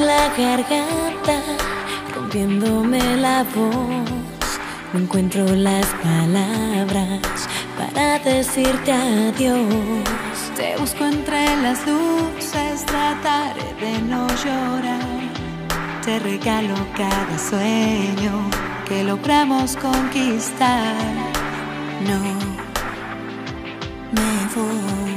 la garganta, rompiéndome la voz. No encuentro las palabras para decirte adiós. Te busco entre las luces, trataré de no llorar. Te regalo cada sueño que logramos conquistar. No me voy.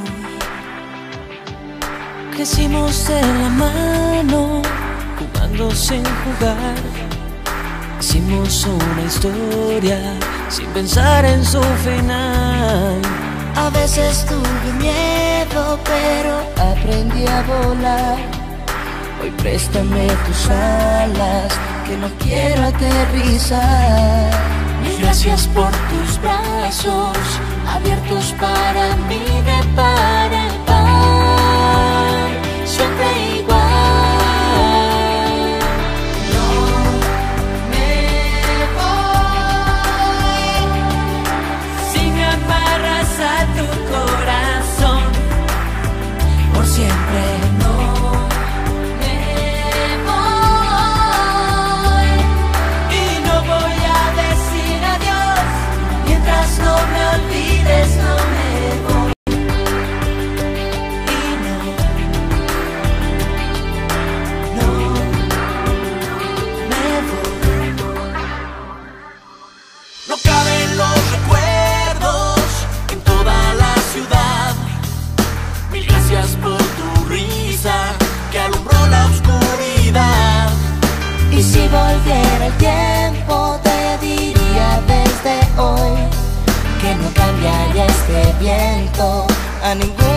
Crecimos de la mano, jugando sin jugar. Hicimos una historia sin pensar en su final. A veces tuve miedo, pero aprendí a volar. Hoy préstame tus alas, que no quiero aterrizar. Mil gracias por tus brazos, abiertos para mí de par en par, siempre igual. No me voy. Si me amarras a tu corazón, por siempre. No me voy. Y no voy a decir adiós Mientras no me olvides, no me voy. y no. No me voy. No caben los recuerdos en toda la ciudad. Mil gracias por tu risa que alumbró la oscuridad. Y si volviera el tiempo, te diría desde hoy que no cambiaría este viento a ningún